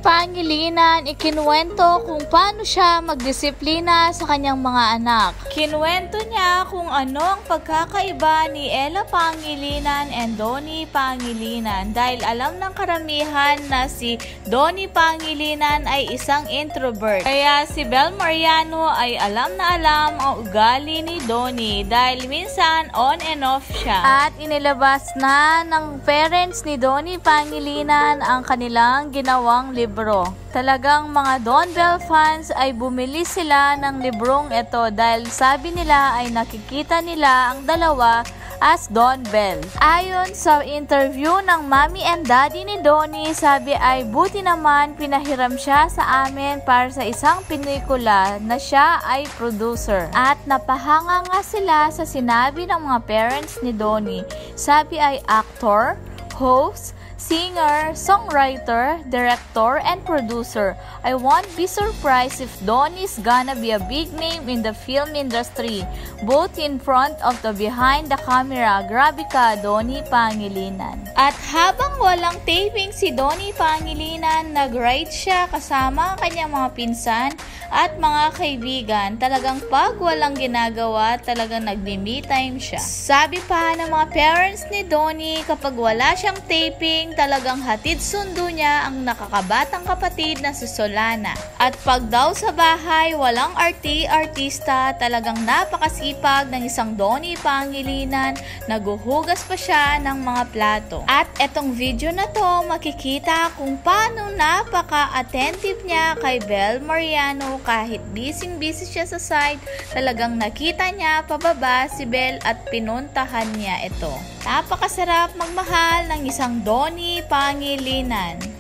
Pangilinan ikinuwento kung paano siya magdisiplina sa kanyang mga anak. Kinuwento niya kung ano ang pagkakaiba ni Ella Pangilinan and Donnie Pangilinan dahil alam ng karamihan na si Donnie Pangilinan ay isang introvert. Kaya si Bel Mariano ay alam na alam ang ugali ni Donnie dahil minsan on and off siya. At inilabas na ng parents ni Donnie Pangilinan ang kanilang ginawang libro. Talagang mga Don Bell fans ay bumili sila ng librong ito dahil sabi nila ay nakikita nila ang dalawa as Don Bell. Ayon sa interview ng mommy and daddy ni Donnie, sabi ay buti naman pinahiram siya sa amin para sa isang pelikula na siya ay producer. At napahanga nga sila sa sinabi ng mga parents ni Donnie. Sabi ay actor, host, singer, songwriter, director, and producer. I won't be surprised if Donnie's gonna be a big name in the film industry, both in front of the behind the camera. Grabe ka, Donnie Pangilinan. At habang walang taping si Donnie Pangilinan, nag-ride siya kasama ang kanyang mga pinsan at mga kaibigan. Talagang pag walang ginagawa, talagang nagme-me time siya. Sabi pa ng mga parents ni Donnie, kapag wala siyang taping, talagang hatid sundo niya ang nakakabatang kapatid na si Solana. At pag daw sa bahay, walang artista, talagang napakasipag ng isang Donnie Pangilinan, naguhugas pa siya ng mga plato. At etong video na to, makikita kung paano napaka-attentive niya kay Bel Mariano kahit busy siya sa side, talagang nakita niya pababa si Bel at pinuntahan niya ito. Napakasarap magmahal ng isang Donnie Pangilinan.